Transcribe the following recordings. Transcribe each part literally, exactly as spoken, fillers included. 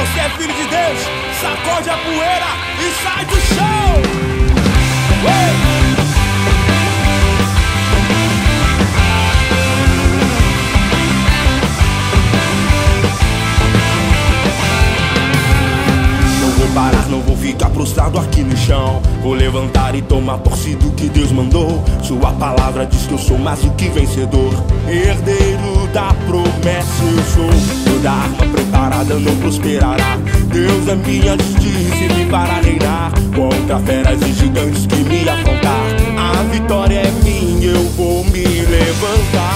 você é filho de Deus, sacode a poeira e sai do chão. Não vou parar, não vou ficar prostrado aqui no chão. Vou levantar e tomar posse do que Deus mandou. Sua palavra diz que eu sou mais do que vencedor, herdeiro da promessa eu sou. Toda arma preparada não prosperará. Deus é minha justiça e me fará reinar contra feras e gigantes que me afrontar. A vitória é minha, eu vou me levantar.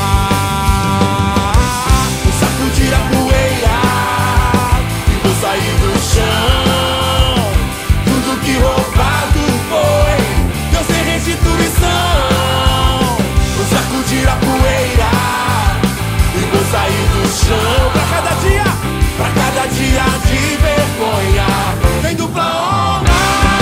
Vou sacudir a poeira e vou sair do chão. Tudo que roubado foi, Deus tem restituição. Vou sacudir a poeira e vou sair do chão. Pra cada dia, pra cada dia de vergonha vem dupla honra.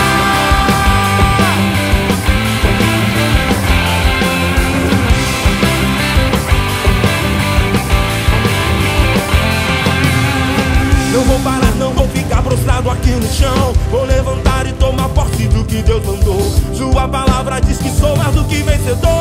Não vou parar, não vou ficar prostrado aqui no chão. Vou levantar e tomar posse do que Deus mandou. Sua palavra diz que sou mais do que vencedor,